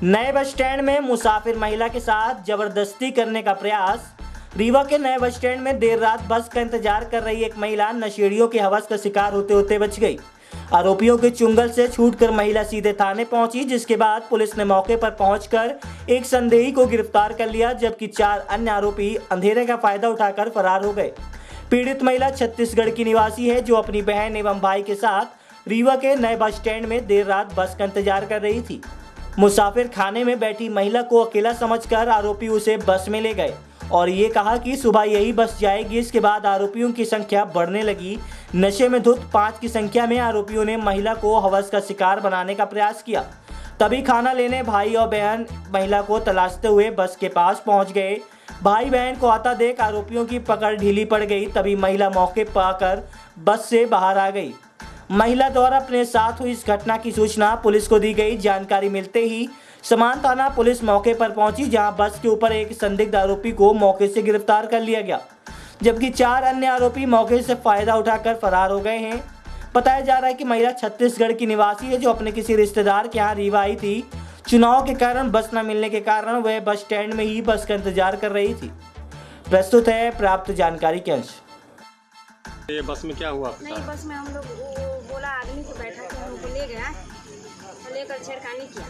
नए bus stand में मुसाफिर महिला के साथ जबरदस्ती करने का प्रयास। रीवा के नए बस स्टैंड में देर रात बस का इंतजार कर रही एक महिला नशेड़ियों की हवस का शिकार होते होते बच गई। आरोपियों के चुंगल से छूटकर महिला सीधे थाने पहुंची, जिसके बाद पुलिस ने मौके पर पहुंचकर एक संदेही को गिरफ्तार कर लिया, जबकि 4 अन्य आरोपी अंधेरे का फायदा उठाकर फरार हो गए। पीड़ित महिला छत्तीसगढ़ की निवासी है, जो अपनी बहन एवं भाई के साथ रीवा के नए बस स्टैंड में देर रात बस का इंतजार कर रही थी। मुसाफिर खाने में बैठी महिला को अकेला समझकर आरोपी उसे बस में ले गए और ये कहा कि सुबह यही बस जाएगी। इसके बाद आरोपियों की संख्या बढ़ने लगी। नशे में धुत 5 की संख्या में आरोपियों ने महिला को हवस का शिकार बनाने का प्रयास किया। तभी खाना लेने भाई और बहन महिला को तलाशते हुए बस के पास पहुंच गए। भाई बहन को आता देख आरोपियों की पकड़ ढीली पड़ गई। तभी महिला मौके पाकर बस से बाहर आ गई। महिला द्वारा अपने साथ हुई इस घटना की सूचना पुलिस को दी गई। जानकारी मिलते ही समान थाना पुलिस मौके पर पहुंची, जहां बस के ऊपर एक संदिग्ध आरोपी को मौके से गिरफ्तार कर लिया गया, जबकि 4 अन्य आरोपी मौके से फायदा उठाकर फरार हो गए हैं। बताया जा रहा है कि महिला छत्तीसगढ़ की निवासी है, जो अपने किसी रिश्तेदार के यहाँ रीवा आई थी। चुनाव के कारण बस न मिलने के कारण वह बस स्टैंड में ही बस का इंतजार कर रही थी। प्रस्तुत है प्राप्त जानकारी के अंश। ये बस में क्या हुआ? नहीं, बस में हम लोग बोला आदमी को बैठा के हमको ले गया, लेकर छेड़खानी किया।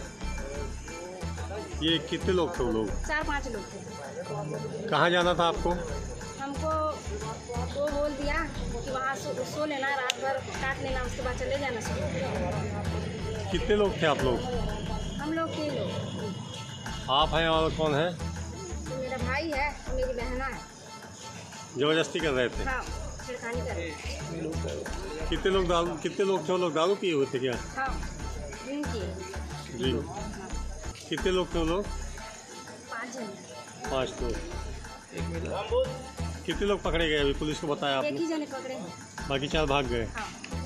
ये कितने लोग थे? वो लोग 4-5 लोग थे। कहाँ जाना था आपको? हमको वो बोल दिया कि वहाँ सो लेना, रात भर काट लेना, उसके बाद चले जाना सो। कितने लोग थे आप लोग? हम लोग 3 लोग। आप हैं और कौन है? तो मेरा भाई है और मेरी बहना है। जबरदस्ती कर रहे थे? हाँ, छेड़खानी कर रहे थे। कितने लोग थे? वो लोग दारू पिए हुए थे क्या? हाँ, ड्रिंक किए। जी। कितने लोग थे वो लोग? 5 जन। 5 लोग। कितने लोग पकड़े गए? अभी पुलिस को बताया आपने? एक ही जने पकड़े हैं। बाकी 4 भाग गए। हाँ।